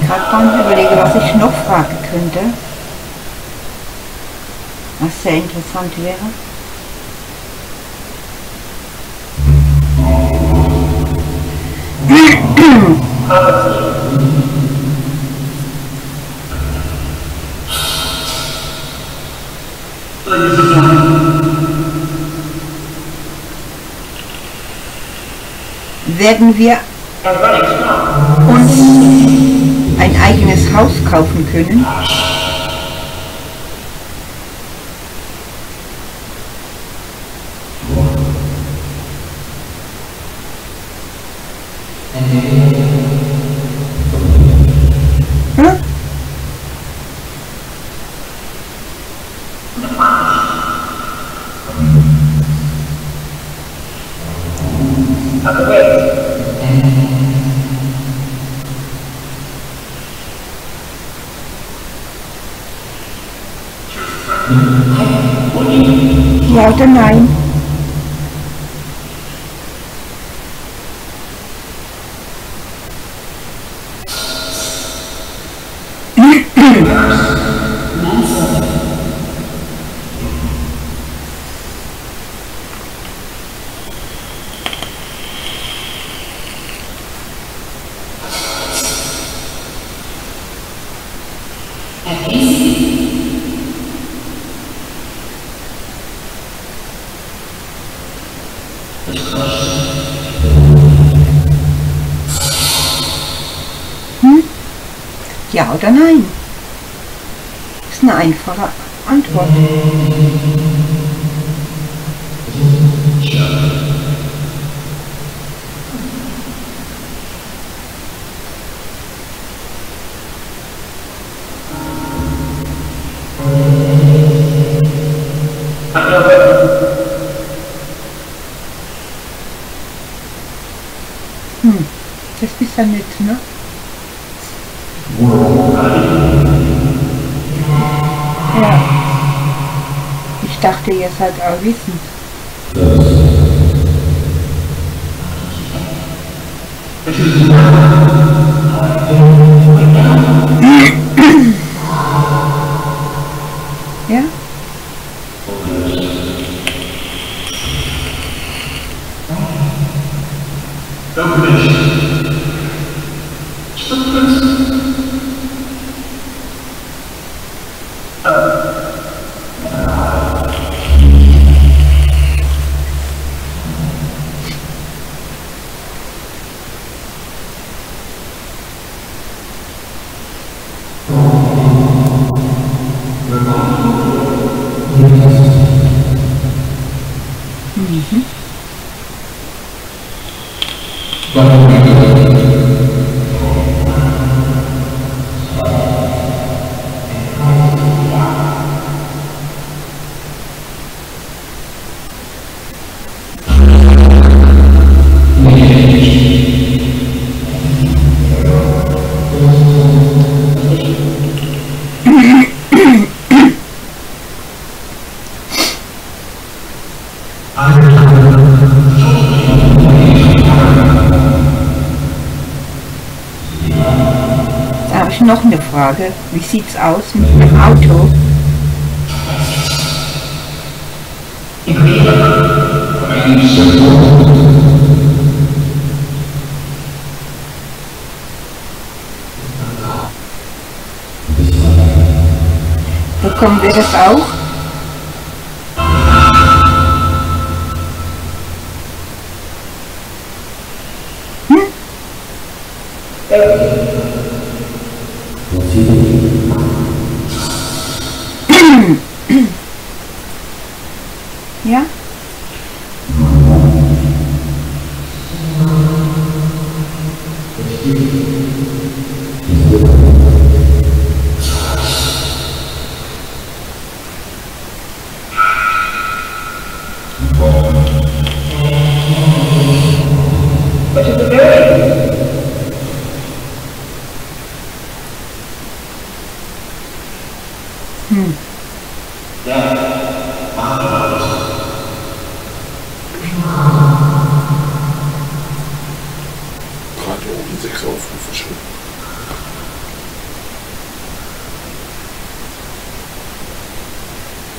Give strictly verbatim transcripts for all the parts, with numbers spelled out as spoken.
gerade dran überlege, was ich noch fragen könnte. Was sehr interessant wäre. Werden wir uns ein eigenes Haus kaufen können? Hm? Ja oder nein? Hm? Ja oder nein? Das ist eine einfache Antwort. Hm, das ist ja nett, ne? Ja. Ich dachte, ihr seid auch wissend. Ja? Mhm. Da habe ich noch eine Frage. Wie sieht's aus mit dem Auto? Bekommen wir das auch? Hm? Ja? Hm. Gerade oben sechs Aufrufe schon.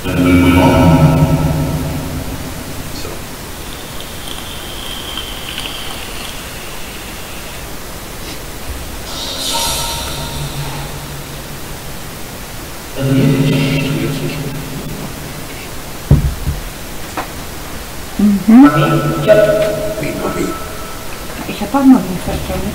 Mhm. Ich habe auch noch nie verstanden.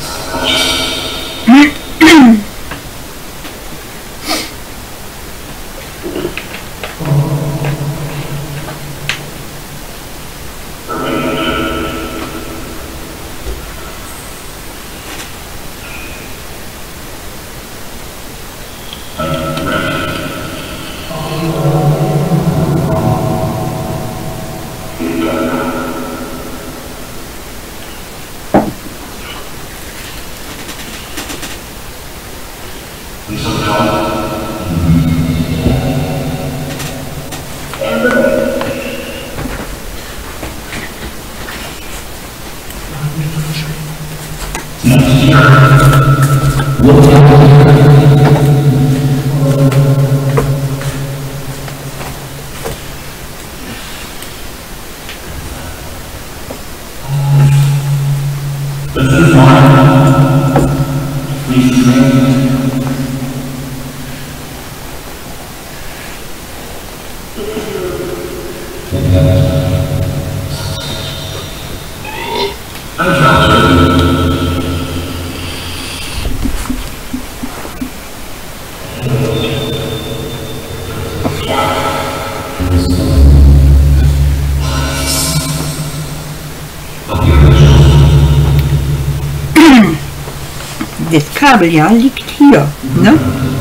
Das Kabel, ja, liegt hier, ne?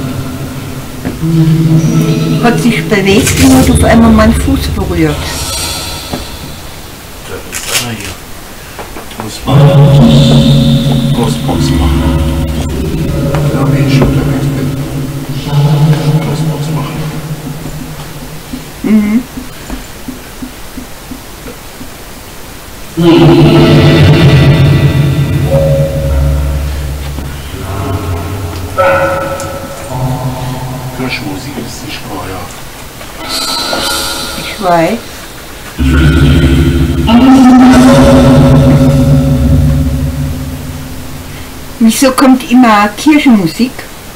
Hat sich bewegt und hat auf einmal meinen Fuß berührt. Da ist einer hier. Muss man Brustbox machen. Ja, wenn ich unterwegs bin. Brustbox machen. Mhm. Kirschmusik ist nicht vorher. Ich weiß. Wieso kommt immer Kirchenmusik?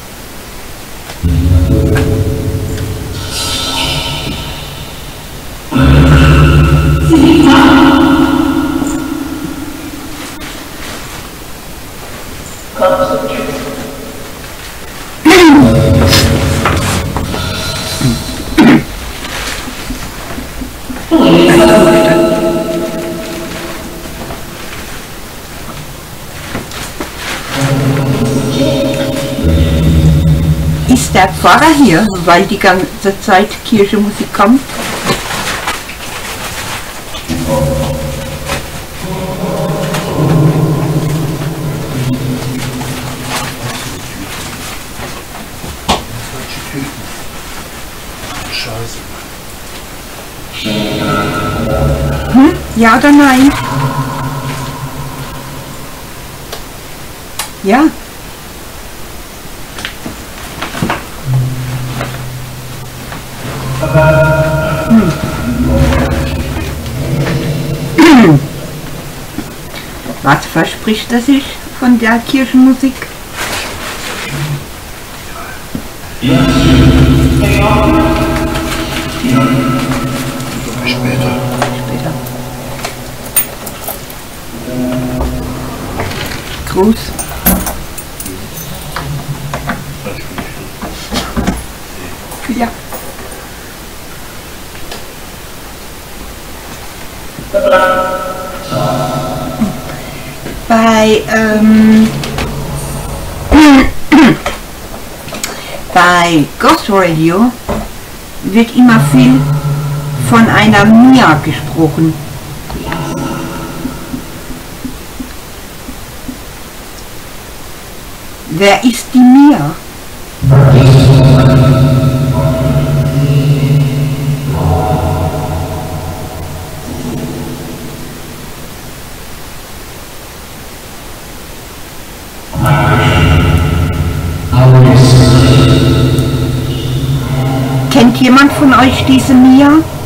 Ist der Pfarrer hier, weil die ganze Zeit Kirchenmusik kommt? Scheiße. Hm? Ja oder nein? Ja. Hm. Was verspricht er sich von der Kirchenmusik? Ja. Später. Später. Gruß. Ja. Bei, ähm, bei Ghost Radio wird immer viel von einer Mia gesprochen. Wer ist die Mia? Kennt Kennt jemand von euch diese Mia?